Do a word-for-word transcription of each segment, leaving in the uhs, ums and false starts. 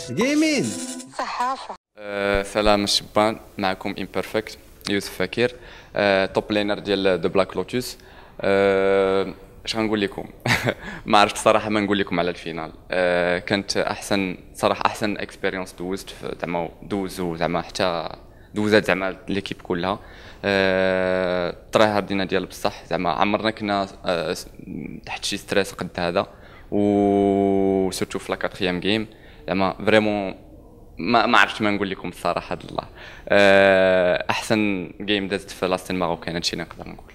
جيمين. صحافة. أه سلام الشبان، معكم امبرفكت يوسف فكير. أه توب لينر ديال دو بلاك لوتوس. أه اش غنقول لكم؟ ما عرفت صراحه ما نقول لكم على الفينال. أه كانت احسن صراحه احسن اكسبيريونس دوزت زعما دوزو زعما حتى دوزات زعما ليكيب كلها. أه تراي هاردينا ديال بصح زعما عمرنا كنا أه تحت شي ستريس قد هذا، و سورتو في لا كاتريام جيم زعما فريمون ما ما عرفت ما نقول لكم الصراحه د الله. أه احسن جيم دازت في لاستين ماروكان، هادشي اللي نقدر نقول.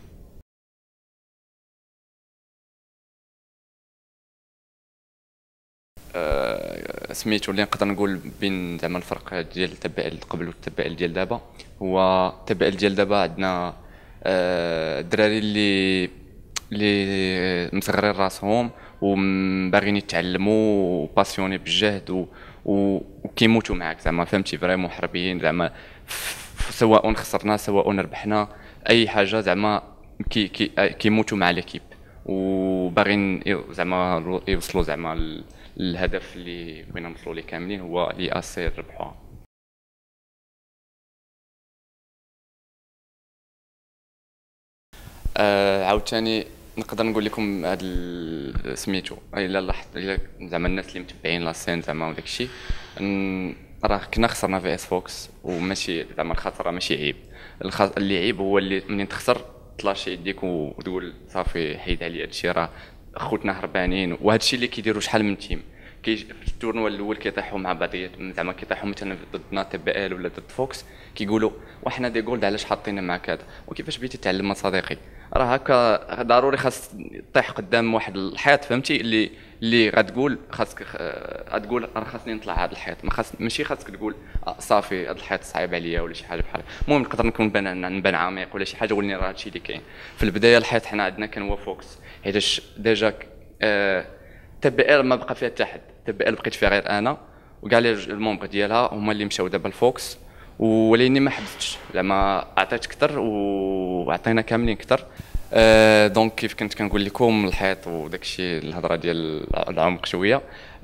أه سميتو اللي نقدر نقول بين زعما الفرق ديال التبع قبل والتبع ديال دابا، هو التبع ديال دابا عندنا أه الدراري اللي اللي مصغرين راسهم وباغيين يتعلموا وباسيوني بالجهد و وكيموتوا معاك زعما فهمتي فريمون حربيين زعما، سواء خسرنا سواء ربحنا اي حاجه زعما كي كي كيموتوا مع ليكيب وباغيين زعما يوصلوا زعما الهدف اللي بغينا نوصلوا ليه كاملين، هو لي اسي ربحوها. آه عاوتاني نقدر نقول لكم هاد سميتو الا لاحظت الا زعما الناس اللي متبعين لا سين زعما وداك الشيء، راه كنا خسرنا في اس فوكس وماشي زعما الخساره ماشي عيب. اللي عيب هو اللي منين تخسر تلاشي يديك وتقول صافي حيد عليا هادشي، راه خوتنا هربانين. وهادشي اللي كيديروا شحال من تيم كي في التورنوا الاول كيطيحوا مع بعضياتهم زعما كيطيحوا مثلا ضدنا تي بي ال ولا ضد فوكس، كيقولوا وحنا دي جولد علاش حاطين معاك هذا. وكيفاش بغيتي تعلم صديقي؟ راه هكا ضروري خاص طيح قدام واحد الحيط فهمتي، اللي اللي غتقول خاصك غتقول راه خاصني نطلع هذا الحيط، ما خاص ماشي خاصك تقول آه صافي هذا الحيط صعيب عليا ولا شي حاجه بحال. المهم نقدر نكون بان نبان عميق ولا شي حاجه، ولني راه هادشي اللي كاين في البدايه. الحيط حنا عندنا كان هو فوكس، حيتاش ديجا آه تي بي ال ما بقى فيها حتى حد، تي بي ال بقيت فيها غير انا وكاع لي المومبر ديالها هما اللي مشاو دابا الفوكس، ولاني ما حبستش زعما عطيت اكثر وعطينا كاملين اكثر. أه دونك كيف كنت كنقول لكم الحيط وداك الشيء الهضره ديال العمق شويه.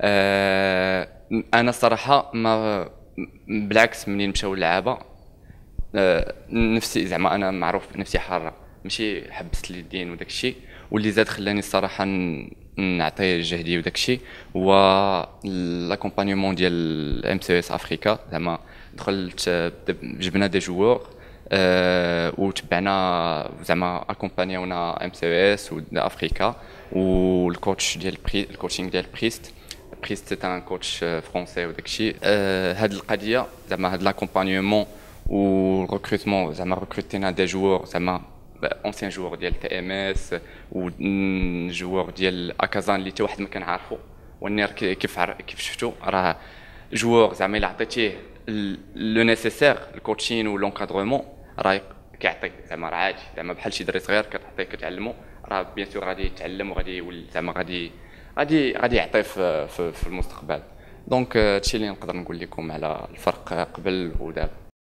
أه انا الصراحه ما بالعكس منين مشاو اللعابه أه نفسي زعما انا معروف نفسي حاره، ماشي حبست لي الدين وداك الشيء. واللي زاد خلاني الصراحه نعطي جهدي وداك الشيء هو لاكومبانيمون ديال ام سي اس افريكا. زعما دخلت جبنا دي جوور أه وتبعنا زعما اكومبانيونا ام سي اس و افريكا، والكوتش ديال بري الكوتشينغ ديال بريست بريست سي ان كوتش فرونسي وداك الشيء. أه هاد القضيه زعما هاد لاكومبانيمون والريكروتمون زعما ريكروتينا دي جوور زعما اونسيان جوور ديال تي ام اس و جوور ديال اكازان اللي حتى واحد ما كان عارفو. والنير كيف كيف شفتو راه جوور زعما الا عطيتيه لو نيسيسير الكوتشين و لونكادرومون راه كيعطيك زعما راه عادي زعما بحال شي دري صغير كتعطيه كتعلمو، راه بيان سور غادي يتعلم وغادي يولي زعما غادي غادي غادي يعطيه في, في, في المستقبل. دونك هادشي اللي نقدر نقول لكم على الفرق قبل ودابا.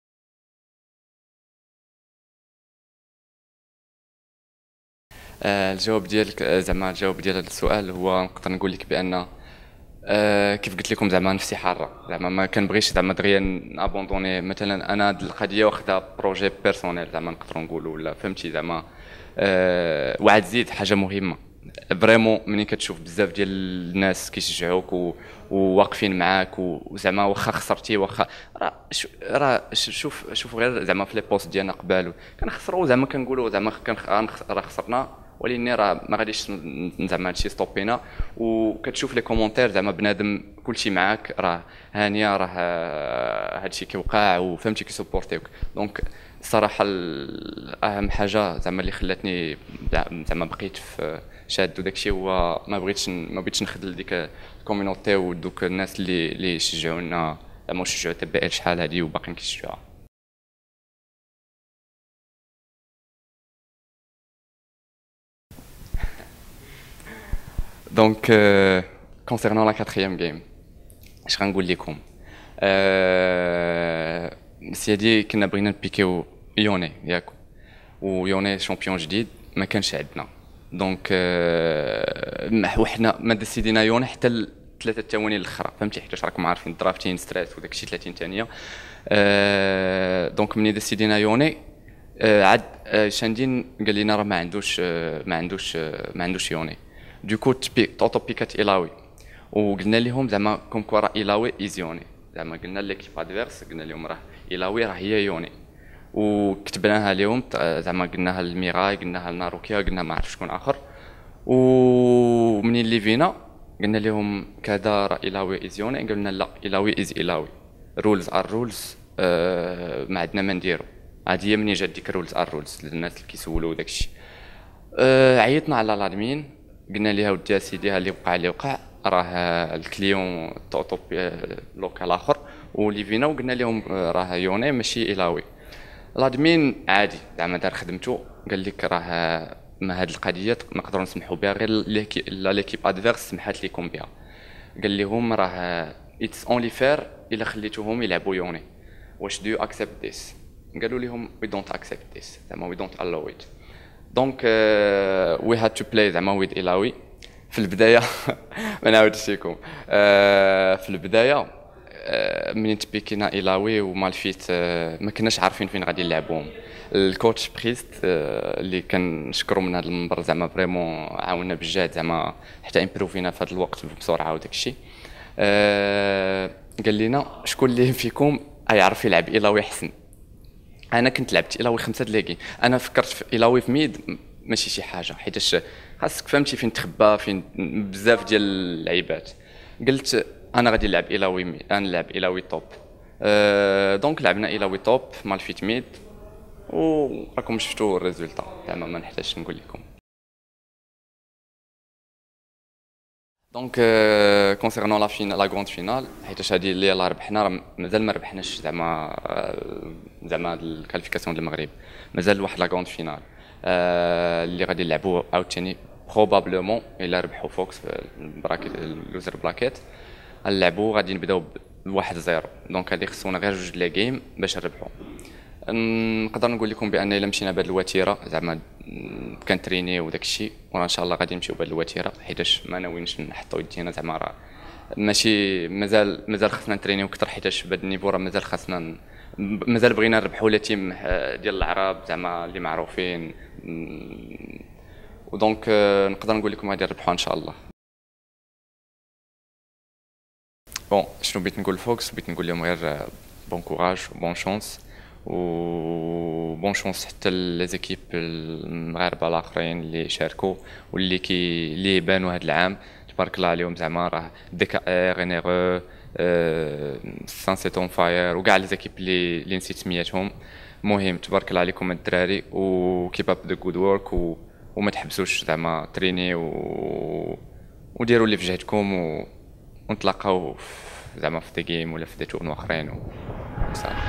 آه الجواب ديالك زعما الجواب ديال هذا السؤال هو نقدر نقول لك بان آه كيف قلت لكم زعما نفسي حاره، زعما ما كنبغيش زعما دغيا نابوندوني. مثلا انا هاد القضيه واخدها بروجي بيرسونيل زعما نقدروا نقولوا ولا فهمتي زعما. آه وعاد زيد حاجه مهمه فريمون ملي كتشوف بزاف ديال الناس كيشجعوك وواقفين معاك وزعما واخا خسرتي واخا راه راه شوف شوف غير زعما في لي بوست ديالنا قبال كنخسروا زعما كنقولوا زعما راه خسرنا، ولكن راه ما غاديش زعما هادشي ستوبينا. وكتشوف لي كومونتير زعما بنادم كلشي معاك راه هانيه راه هادشي كيوقع وفهمتي كيسوبورتيوك. دونك الصراحه اهم حاجه زعما اللي خلاتني زعما بقيت في شاد وداكشي هو ما بغيتش ما بغيتش نخدل ديك الكوميونيتي ودوك الناس اللي اللي شجعونا زعما شجعوا تي بي ال شحال هادي وباقيين كيشجعوها. دونك كونسيرنون لا كاتريام جيم اش غنقول لكم؟ أه سيادي كنا بغينا نبيكيو يوني ياك، ويوني شامبيون جديد ما كانش عندنا. دونك أه وحنا ما ديسيدينا يوني حتى ثلاثه الثواني الاخرى فهمتي، حيت راكم عارفين الدرافتين ستريس وداك الشيء ثلاثين ثانيه. أه دونك ملي ديسيدينا يوني أه عاد أه شاندين قال لنا راه ما عندوش أه ما عندوش أه ما عندوش يوني. دوكو توطو بيكات إلاوي، وقلنا لهم زعما كوم كوا راه إلاوي ايز يوني، زعما قلنا ليكيب ادفيرس قلنا لهم راه إلاوي راه هي يوني، وكتبناها لهم زعما قلناها للميراي، قلناها لناروكيا، قلنا ما عرف شكون اخر. ومنين اللي فينا قلنا لهم كذا راه إلاوي از يوني، قالوا لنا لا إلاوي از إلاوي، رولز ار رولز، ما عندنا ما نديرو. هادي هي منين جات ديك رولز ار رولز للناس اللي كيسولوا داكشي. أه عيطنا على لادمين قلنا ليها ودي سيدي ها اللي وقع اللي وقع، راه الكليون توطو لوكال اخر واللي فينا، وقلنا لهم راه يوني ماشي إلاوي. الادمين عادي زعما دار خدمته، قال لك راه ما هاد القضيه نقدروا نسمحوا بها غير لا ليكيب ادفيرس سمحات لكم بها. قال لهم راه اتس اونلي فير الا خليتوهم يلعبوا يوني، واش دو اكسبت ذيس؟ قالوا لهم وي دونت اكسبت ذيس، زعما وي دونت الاو ات. دونك وي هاد تو بلاي زعما ويز إلاوي. في البدايه ما نعاودش لكم، في البدايه منين تبيكينا إلاوي ومالفيت ما كناش عارفين فين غادي نلعبوهم. الكوتش بريست اللي كنشكرو من هذا المنبر زعما فريمون عاونا بجد زعما حتى امبروفينا في هذا الوقت بسرعه وداك الشيء. قال لنا شكون اللي فيكم يعرف يلعب إلاوي احسن. انا كنت لعبت إلاوي خمسه دلاكي، انا فكرت في إلاوي في ميد ماشي شي حاجه، حيتاش خاصك فهمتي فين تخبى، فين بزاف ديال اللعيبات. قلت انا غادي نلعب إلاوي، انا نلعب إلاوي توب. أه دونك لعبنا إلاوي توب مال فيت ميد، وراكم شفتوا الريزولتا زعما ما نحتاجش نقول لكم. دونك كونسيرنون لا فين لا كروند فينال، حيتاش هادي اللي يلاه ربحنا، راه مازال ما ربحناش زعما زعما الكاليفيكاسيون ديال المغرب، مازال واحد لا كروند فينال اللي غادي نلعبوا عاوتاني بروبابلومون الا ربحوا فوكس البراكيت اللوزر بلاكيت، غنلعبوا غادي نبداو بواحد زيرو. دونك هادي خصونا غير جوج لي جيم باش نربحوا. نقدر نقول لكم بان الا مشينا بهاد الوتيره زعما كنتريني وداك الشيء، وراه ان شاء الله غادي نمشيو بهاد الوتيره، حيتاش ما ناويينش نحطوا يدينا زعما راه ماشي مازال مازال خصنا نترينيو اكثر، حيتاش بهاد النيفو راه مازال خاصنا مازال بغينا نربحوا لا تيم ديال العرب زعما اللي معروفين. ودونك نقدر نقول لكم غادي نربحوا ان شاء الله. بون شنو بغيت نقول فوكس، بغيت نقول لهم غير بون كوراج بون شونس، و بون شونس حتى لي زيكيب المغاربه الاخرين اللي شاركوا واللي كي اللي بانوا هذا العام تبارك الله عليهم، زعما راه دي كا ار ان ار سان سيت اون فاير وكاع لي زيكيب اللي اللي نسيت سمياتهم. المهم تبارك الله عليكم الدراري، و كيب اب ذا جود ورك، وما تحبسوش زعما تريني و وديروا اللي في جهدكم، و ونتلاقاو زعما في دي جيم ولا في دي تورنوا اخرين و صافي.